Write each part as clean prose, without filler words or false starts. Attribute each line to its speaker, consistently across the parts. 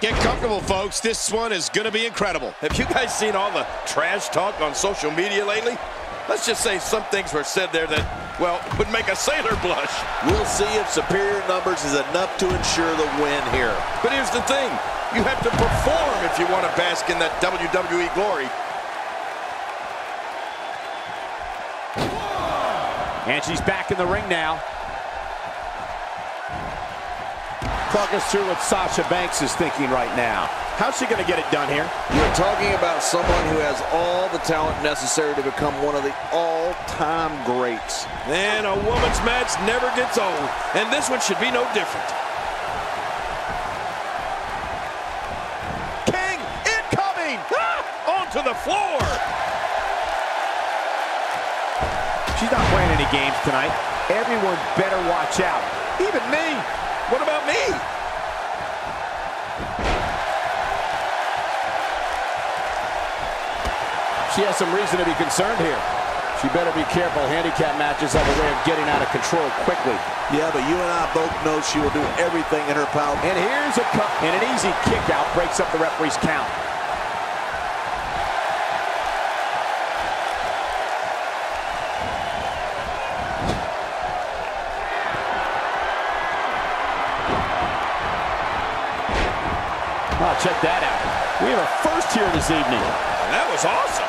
Speaker 1: Get comfortable, folks. This one is going to be incredible.
Speaker 2: Have you guys seen all the trash talk on social media lately? Let's just say some things were said there that, well, would make a sailor blush.
Speaker 3: We'll see if superior numbers is enough to ensure the win here.
Speaker 2: But here's the thing. You have to perform if you want to bask in that WWE glory.
Speaker 4: And she's back in the ring now. Talk us through what Sasha Banks is thinking right now. How's she going to get it done here?
Speaker 3: You're talking about someone who has all the talent necessary to become one of the all-time greats.
Speaker 2: And a woman's match never gets old. And this one should be no different.
Speaker 4: King incoming!
Speaker 2: Onto the floor!
Speaker 4: She's not playing any games tonight. Everyone better watch out. Even me.
Speaker 2: What about me?
Speaker 4: She has some reason to be concerned here. She better be careful. Handicap matches have a way of getting out of control quickly.
Speaker 3: Yeah, but you and I both know she will do everything in her power.
Speaker 4: And here's a cut. And an easy kick out breaks up the referee's count. Oh, check that out. We have a first here this evening.
Speaker 2: That was awesome.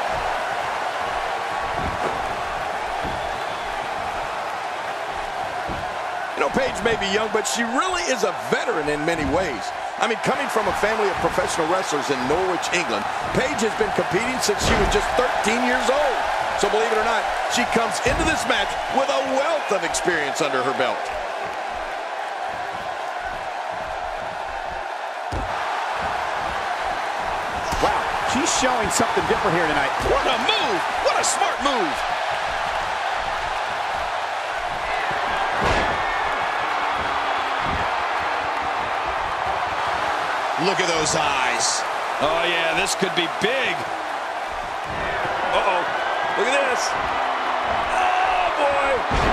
Speaker 2: You know, Paige may be young, but she really is a veteran in many ways. I mean, coming from a family of professional wrestlers in Norwich, England, Paige has been competing since she was just 13 years old. So believe it or not, she comes into this match with a wealth of experience under her belt.
Speaker 4: Wow, she's showing something different here tonight.
Speaker 2: What a move! What a smart move!
Speaker 1: Look at those eyes.
Speaker 2: Oh, yeah, this could be big. Uh-oh. Look at this. Oh, boy.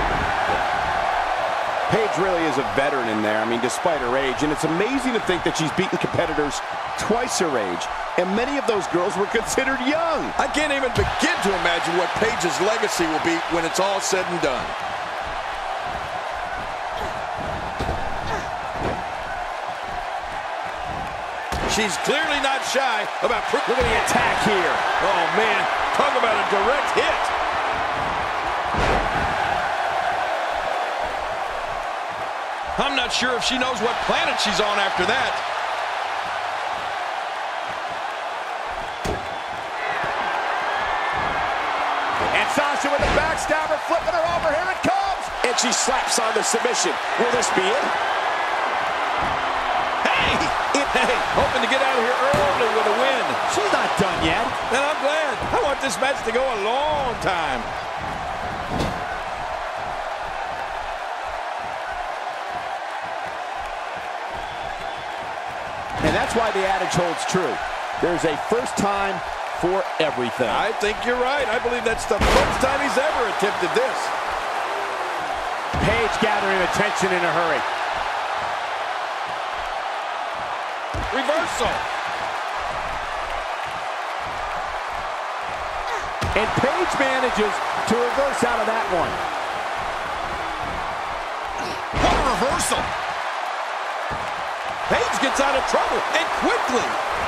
Speaker 4: Paige really is a veteran in there, I mean, despite her age. And it's amazing to think that she's beaten competitors twice her age. And many of those girls were considered young.
Speaker 2: I can't even begin to imagine what Paige's legacy will be when it's all said and done. She's clearly not shy about...
Speaker 4: Look at the attack here.
Speaker 2: Oh, man. Talk about a direct hit. I'm not sure if she knows what planet she's on after that.
Speaker 4: And Sasha with the backstabber, flipping her over. Here it comes. And she slaps on the submission. Will this be it?
Speaker 2: Hey, hoping to get out of here early with a win.
Speaker 4: She's not done yet.
Speaker 2: And I'm glad. I want this match to go a long time.
Speaker 4: And that's why the adage holds true. There's a first time for everything.
Speaker 2: I think you're right. I believe that's the first time he's ever attempted this.
Speaker 4: Paige gathering attention in a hurry.
Speaker 2: Reversal.
Speaker 4: And Paige manages to reverse out of that one.
Speaker 2: What a reversal. Paige gets out of trouble, and quickly.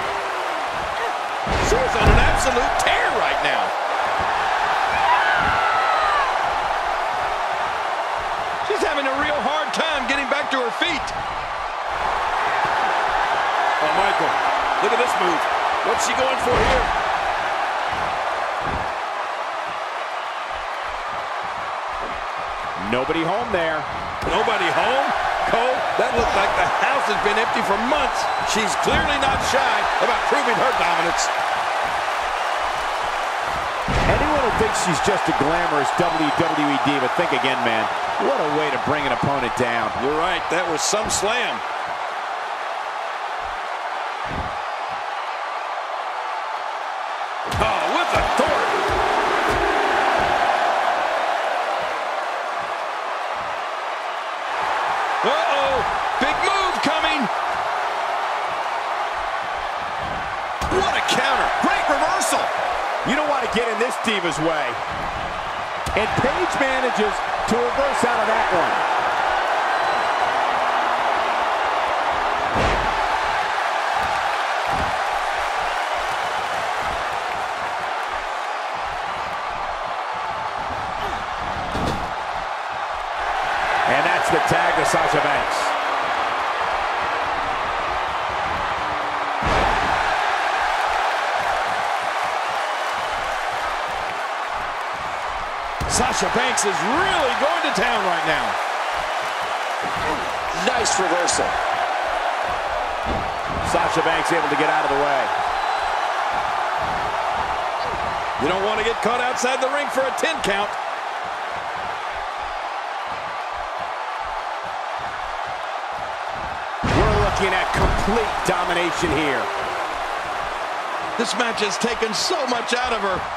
Speaker 2: She's on an absolute tear right now. She's having a real hard time getting back to her feet. Oh, Michael, look at this move. What's she going for here?
Speaker 4: Nobody home there.
Speaker 2: Nobody home? Cole, that looked like the house has been empty for months. She's clearly not shy about proving her dominance.
Speaker 4: Anyone who thinks she's just a glamorous WWE diva, think again, man. What a way to bring an opponent down.
Speaker 2: You're right, that was some slam. Oh, with authority. Uh-oh, big move coming.
Speaker 4: You don't want to get in this Diva's way. And Paige manages to reverse out of that one. And that's the tag to Sasha Banks.
Speaker 2: Sasha Banks is really going to town right now.
Speaker 1: Nice reversal.
Speaker 4: Sasha Banks able to get out of the way.
Speaker 2: You don't want to get caught outside the ring for a 10 count.
Speaker 4: We're looking at complete domination here.
Speaker 2: This match has taken so much out of her.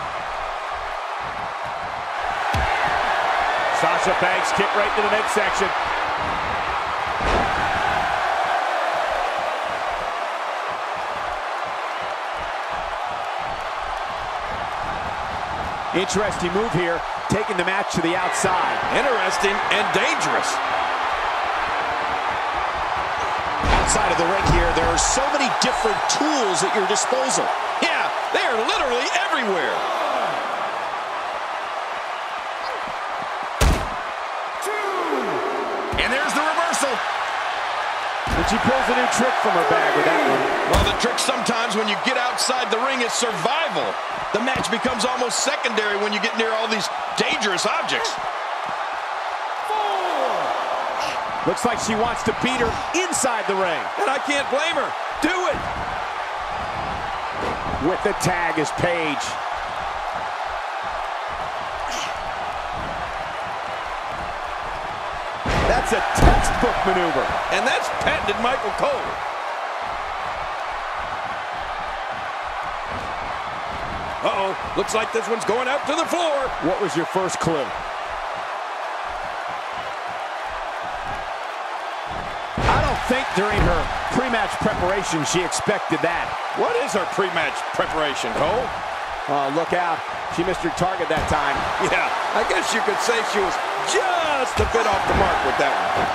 Speaker 4: Sasha Banks kick right to the midsection. Interesting move here, taking the match to the outside.
Speaker 2: Interesting and dangerous.
Speaker 1: Outside of the ring here, there are so many different tools at your disposal.
Speaker 2: Yeah, they are literally everywhere. And there's the reversal.
Speaker 4: And she pulls a new trick from her bag with that one.
Speaker 2: Well, the trick sometimes when you get outside the ring is survival. The match becomes almost secondary when you get near all these dangerous objects.
Speaker 4: Looks like she wants to beat her inside the ring.
Speaker 2: And I can't blame her. Do it.
Speaker 4: With the tag is Paige. That's a textbook maneuver.
Speaker 2: And that's patented Michael Cole. Uh-oh, looks like this one's going out to the floor.
Speaker 4: What was your first clue? I don't think during her pre-match preparation she expected that.
Speaker 2: What is her pre-match preparation, Cole?
Speaker 4: Oh, look out. She missed her target that time.
Speaker 2: Yeah, I guess you could say she was just a bit off the mark with that one.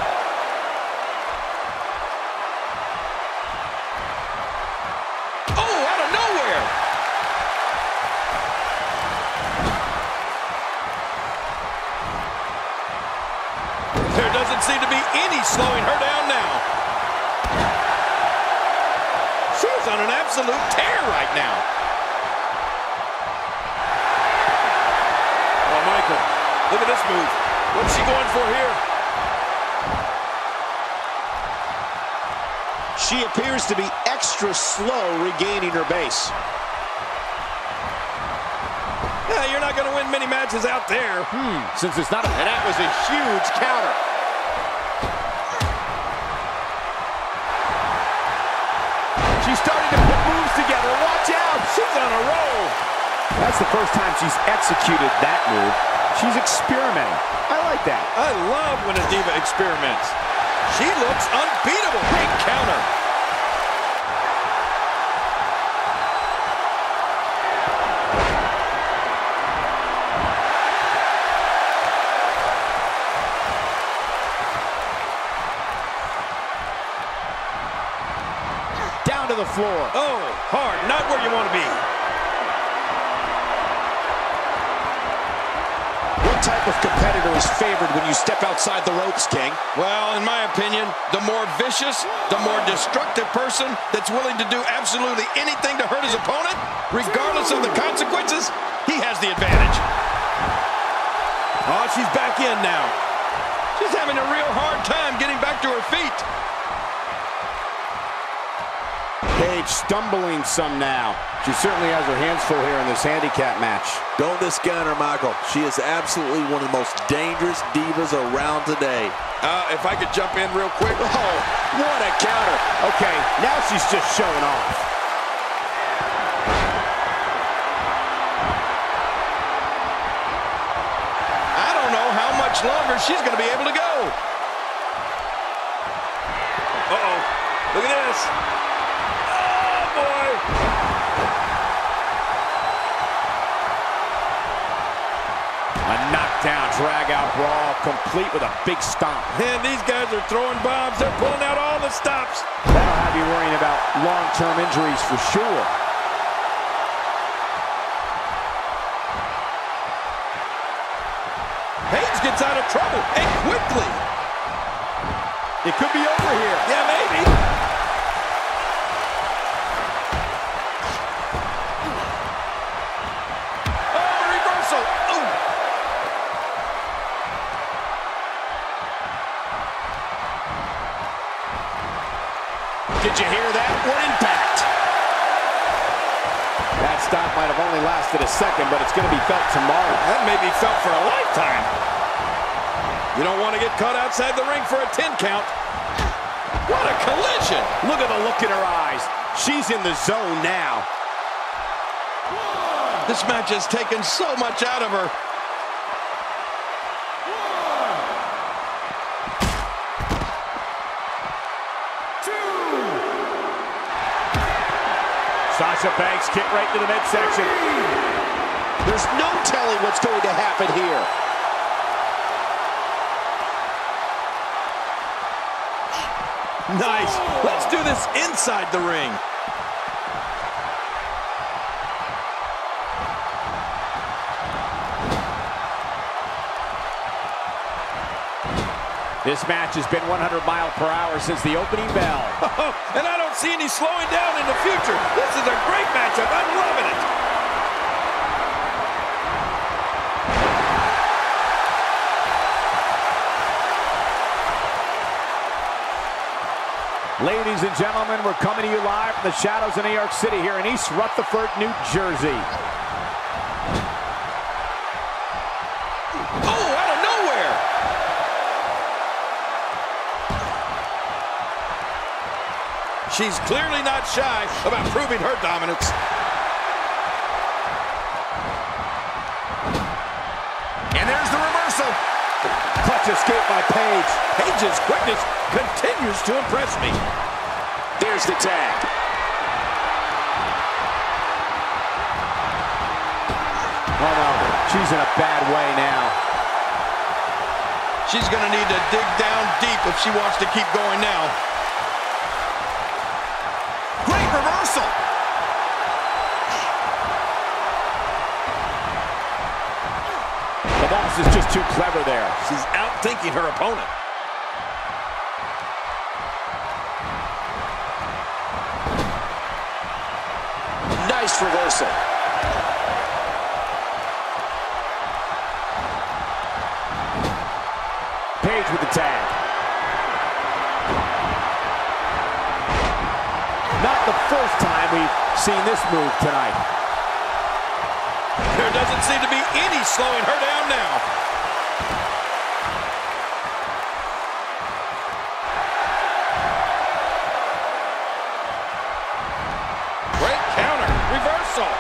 Speaker 2: Oh, out of nowhere! There doesn't seem to be any slowing her down now. She's on an absolute tear right now. Oh, Michael, look at this move. What's she going for here?
Speaker 1: She appears to be extra slow regaining her base.
Speaker 2: Yeah, you're not going to win many matches out there.
Speaker 4: Since it's not a...
Speaker 1: And that was a huge counter.
Speaker 4: She's starting to put moves together. Watch out!
Speaker 2: She's on a roll.
Speaker 4: That's the first time she's executed that move. She's experimenting. I like that.
Speaker 2: I love when a diva experiments. She looks unbeatable. Big counter.
Speaker 4: Down to the floor.
Speaker 2: Oh, hard. Not where you want to be.
Speaker 1: What type of competitor is favored when you step outside the ropes, King?
Speaker 2: Well, in my opinion, the more vicious, the more destructive person that's willing to do absolutely anything to hurt his opponent, regardless of the consequences, he has the advantage. Oh, she's back in now. She's having a real hard time getting back to her feet.
Speaker 4: Paige stumbling some now. She certainly has her hands full here in this handicap match.
Speaker 3: Don't discount her, Michael. She is absolutely one of the most dangerous divas around today.
Speaker 2: If I could jump in real quick.
Speaker 4: Oh, what a counter. Okay, now she's just showing off.
Speaker 2: I don't know how much longer she's going to be able to go. Uh-oh. Look at this. Oh, boy.
Speaker 1: A knockdown, drag-out brawl, complete with a big stomp.
Speaker 2: Man, these guys are throwing bombs. They're pulling out all the stops.
Speaker 1: That'll have you worrying about long-term injuries for sure.
Speaker 2: Paige gets out of trouble, and quickly.
Speaker 1: It could be over here.
Speaker 2: Yeah, maybe. Oh, reversal. Oh.
Speaker 1: Did you hear that? What impact? That stop might have only lasted a second, but it's going to be felt tomorrow.
Speaker 2: That may be felt for a lifetime. You don't want to get caught outside the ring for a 10 count. What a collision.
Speaker 1: Look at the look in her eyes. She's in the zone now.
Speaker 2: This match has taken so much out of her.
Speaker 1: Sasha Banks kick right to the midsection. There's no telling what's going to happen here.
Speaker 2: Nice. Let's do this inside the ring.
Speaker 1: This match has been 100 miles per hour since the opening bell.
Speaker 2: And I don't see any slowing down in the future. This is a great matchup. I'm loving it.
Speaker 1: Ladies and gentlemen, we're coming to you live from the shadows of New York City here in East Rutherford, New Jersey.
Speaker 2: Oh, out of nowhere. She's clearly not shy about proving her dominance.
Speaker 1: And there's the reversal. Clutch escape by Paige.
Speaker 2: Paige's quickness continues to impress me.
Speaker 1: There's the tag. Oh no, she's in a bad way now.
Speaker 2: She's going to need to dig down deep if she wants to keep going now.
Speaker 1: Great reversal. The boss is just too clever there.
Speaker 2: She's outthinking her opponent.
Speaker 1: Nice reversal. Paige with the tag. Not the first time we've seen this move tonight.
Speaker 2: There doesn't seem to be any slowing her down now. Great counter. Reversal.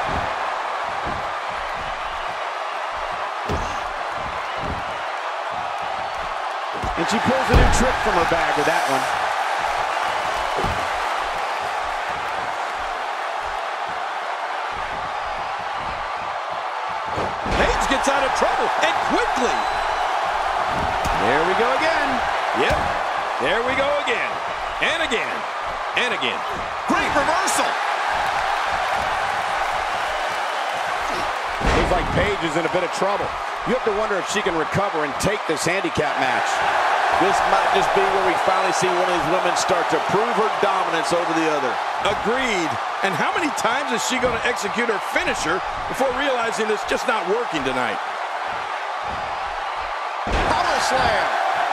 Speaker 1: And she pulls a new trick from her bag with that one.
Speaker 2: Paige gets out of trouble, and quickly.
Speaker 1: There we go again.
Speaker 2: Yep, there we go again. And again. And again.
Speaker 1: Great reversal. Looks like Paige is in a bit of trouble. You have to wonder if she can recover and take this handicap match.
Speaker 3: This might just be where we finally see one of these women start to prove her dominance over the other.
Speaker 2: Agreed. And how many times is she going to execute her finisher before realizing it's just not working tonight?
Speaker 1: Power slam.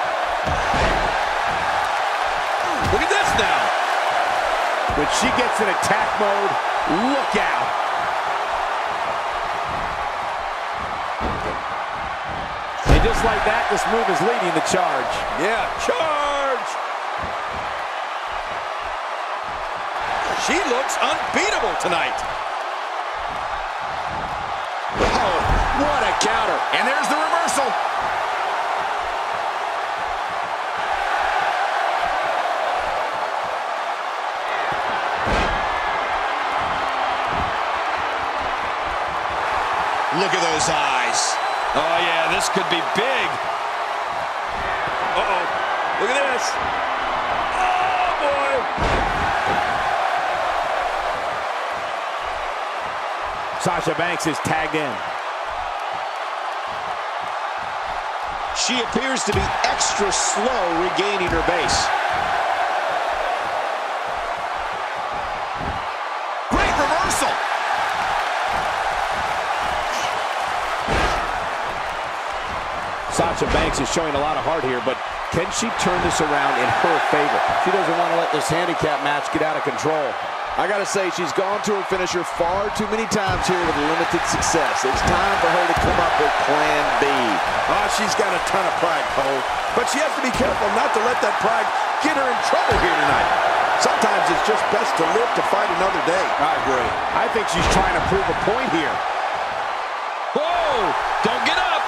Speaker 2: Look at this now.
Speaker 1: When she gets in attack mode, look out. And just like that, this move is leading the charge.
Speaker 2: Yeah, charge. She looks unbeatable tonight.
Speaker 1: Oh, what a counter. And there's the reversal. Look at those eyes.
Speaker 2: Oh, yeah, this could be big. Uh-oh. Look at this. Oh, boy.
Speaker 1: Sasha Banks is tagged in.
Speaker 5: She appears to be extra slow regaining her base. Great reversal.
Speaker 1: Sasha Banks is showing a lot of heart here, but can she turn this around in her favor?
Speaker 3: She doesn't want to let this handicap match get out of control. I got to say, she's gone to her finisher far too many times here with limited success. It's time for her to come up with plan B.
Speaker 2: Oh, she's got a ton of pride, Cole. But she has to be careful not to let that pride get her in trouble here tonight. Sometimes it's just best to live to fight another day.
Speaker 1: I agree. I think she's trying to prove a point here.
Speaker 2: Whoa! Don't get up!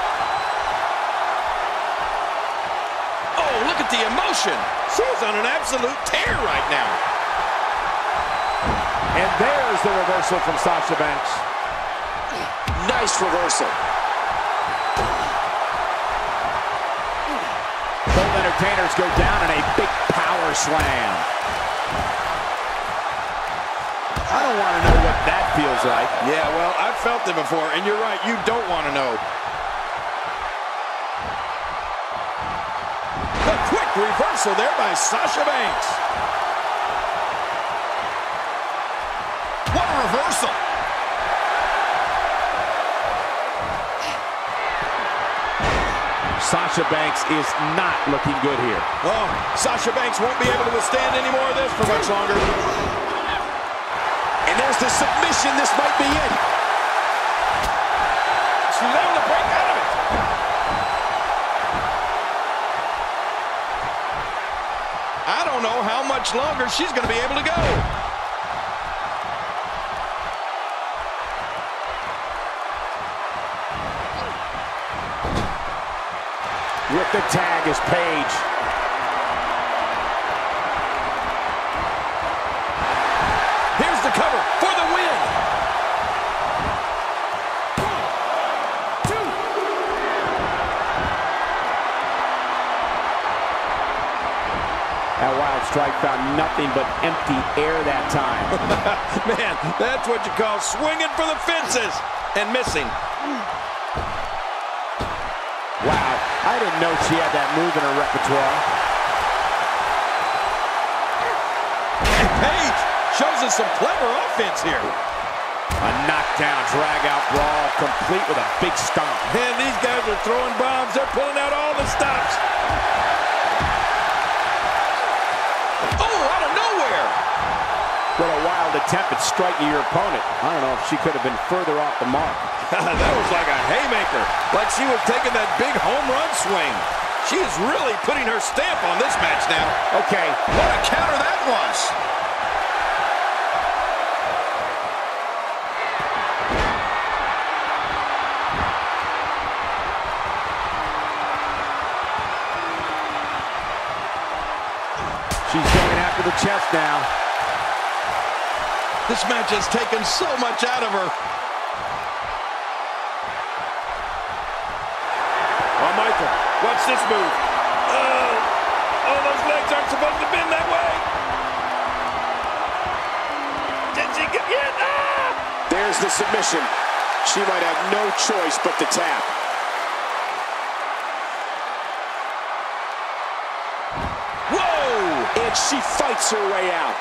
Speaker 2: Oh, look at the emotion. She's on an absolute tear right now.
Speaker 1: And there's the reversal from Sasha Banks.
Speaker 5: Nice reversal.
Speaker 1: Both entertainers go down in a big power slam. I don't want to know what that feels like.
Speaker 2: Yeah, well, I've felt it before, and you're right, you don't want to know. The quick reversal there by Sasha Banks. What a reversal.
Speaker 1: Sasha Banks is not looking good here.
Speaker 2: Oh, Sasha Banks won't be able to withstand any more of this for much longer.
Speaker 5: And there's the submission. This might be it.
Speaker 2: She's able to break out of it. I don't know how much longer she's going to be able to go.
Speaker 1: With the tag is Paige.
Speaker 2: Here's the cover for the win.
Speaker 5: 1, 2.
Speaker 1: That wild strike found nothing but empty air that time.
Speaker 2: Man, that's what you call swinging for the fences and missing.
Speaker 1: Wow, I didn't know she had that move in her repertoire.
Speaker 2: And Paige shows us some clever offense here.
Speaker 1: A knockdown, drag-out brawl, complete with a big stomp.
Speaker 2: Man, these guys are throwing bombs. They're pulling out all the stops. Oh, out of nowhere.
Speaker 1: What a wild attempt at striking your opponent. I don't know if she could have been further off the mark.
Speaker 2: That was like a haymaker. Like she was taking that big home run swing. She is really putting her stamp on this match now.
Speaker 1: Okay.
Speaker 2: What a counter that was.
Speaker 1: She's going after the chest now.
Speaker 2: This match has taken so much out of her. Oh, Michael, watch this move. Oh, those legs aren't supposed to bend that way. Did she get in? Ah!
Speaker 5: There's the submission. She might have no choice but to tap.
Speaker 2: Whoa!
Speaker 5: And she fights her way out.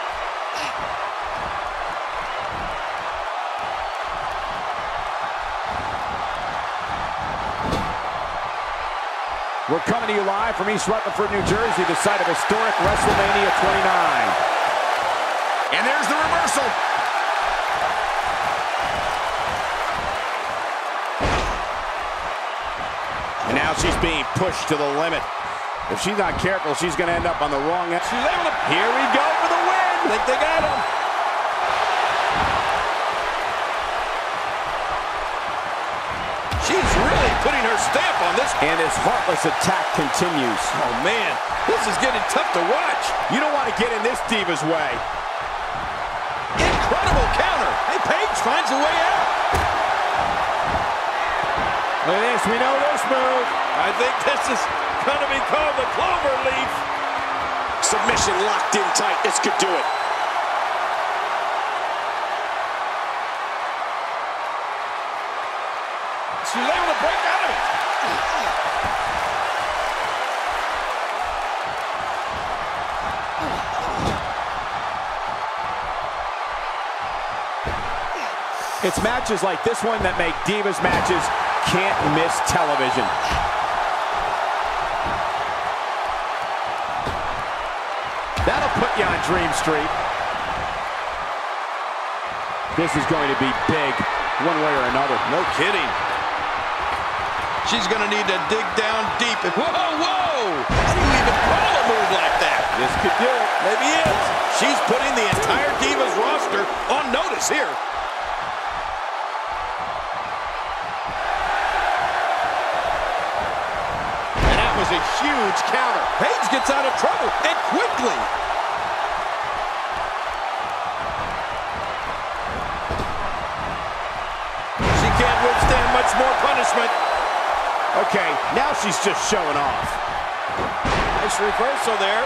Speaker 1: We're coming to you live from East Rutherford, New Jersey, the site of historic WrestleMania 29.
Speaker 5: And there's the reversal.
Speaker 1: And now she's being pushed to the limit. If she's not careful, she's going to end up on the wrong end.
Speaker 2: She's able to... Here we go for the win. Think they got him. She's really putting her stamp on this.
Speaker 1: And his heartless attack continues.
Speaker 2: Oh, man. This is getting tough to watch.
Speaker 1: You don't want to get in this diva's way.
Speaker 2: Incredible counter. Hey, Paige finds a way out.
Speaker 4: Look at this, we know this move.
Speaker 2: I think this is going to be called the clover leaf.
Speaker 1: Submission locked in tight. This could do it.
Speaker 2: She's able to break out of it.
Speaker 4: It's matches like this one that make Divas matches can't miss television. That'll put you on Dream Street. This is going to be big, one way or another.
Speaker 2: No kidding. She's going to need to dig down deep. Whoa, whoa! How do you even call a move like that?
Speaker 4: This could do it.
Speaker 2: Maybe it is. She's putting the entire Divas roster on notice here. And that was a huge counter. Paige gets out of trouble, and quickly. She can't withstand much more punishment.
Speaker 4: Okay, now she's just showing off.
Speaker 2: Nice reversal there.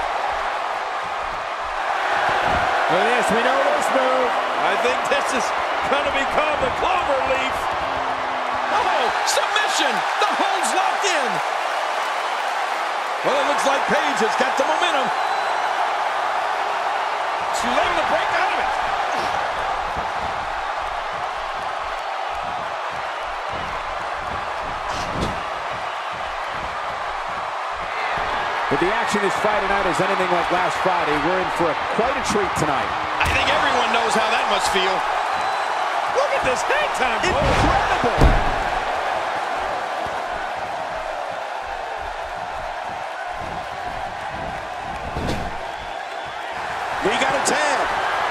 Speaker 4: Look at this, we know this move.
Speaker 2: I think this is going to be called the clover leaf. Oh, submission. The hold's locked in. Well, it looks like Paige has got the momentum. She's able to break out of it.
Speaker 4: If the action this Friday night is anything like last Friday, we're in for quite a treat tonight.
Speaker 2: I think everyone knows how that must feel. Look at this hang time.
Speaker 4: Incredible!
Speaker 2: We got a tag.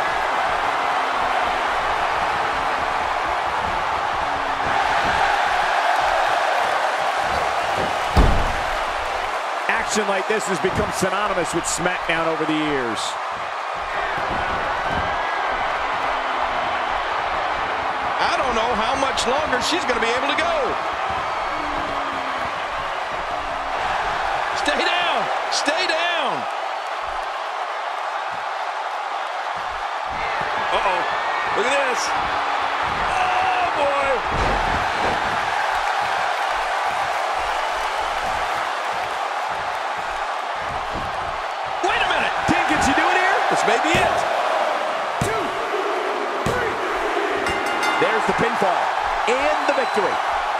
Speaker 4: Action like this has become synonymous with SmackDown over the years.
Speaker 2: I don't know how much longer she's going to be able to go. Stay down. Stay down. Uh-oh. Look at this. Oh, boy. Wait a minute.
Speaker 4: King, can she do it here?
Speaker 2: This may be it.
Speaker 4: 2, 3. There's the pinfall and the victory.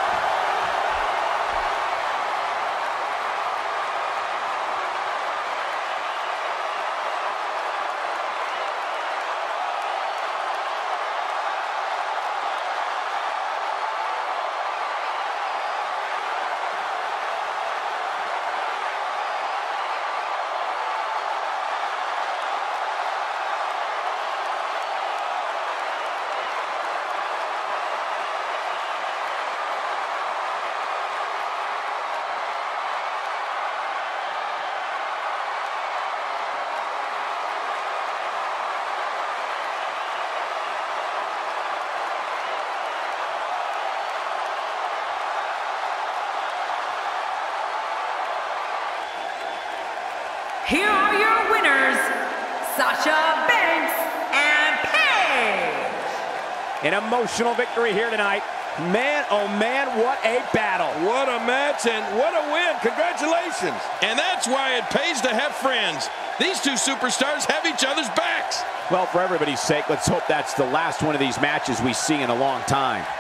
Speaker 6: Here are your winners, Sasha Banks and Paige.
Speaker 4: An emotional victory here tonight. Man, oh man, what a battle.
Speaker 2: What a match and what a win. Congratulations. And that's why it pays to have friends. These two superstars have each other's backs.
Speaker 4: Well, for everybody's sake, let's hope that's the last one of these matches we see in a long time.